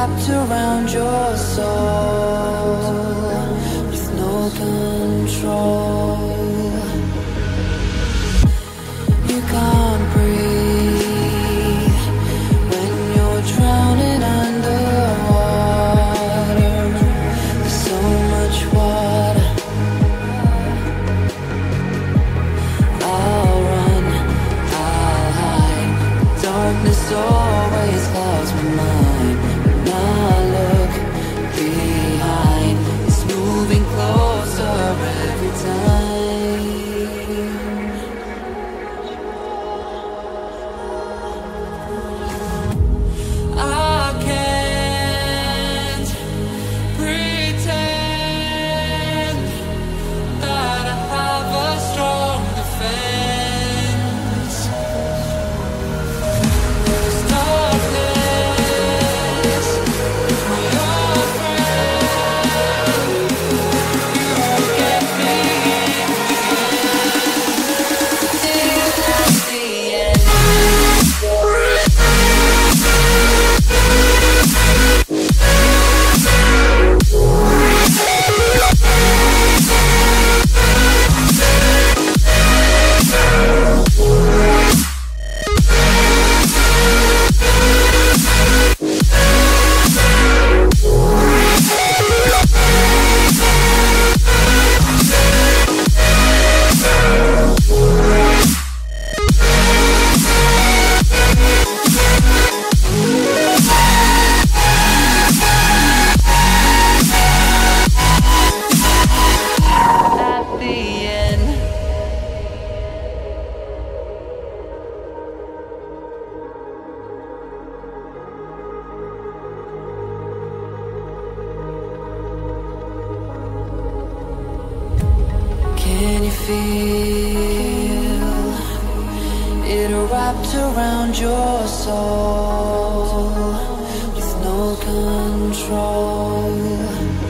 wrapped around your soul with no control. You can't breathe when you're drowning underwater. There's so much water. I'll run, I'll hide. Darkness always clouds my mind. When I look behind, it's moving closer every time. I can't pretend that I have a strong defense. There's darkness, my old friend. You won't get me in the end. Can you feel it wrapped around your soul with no control?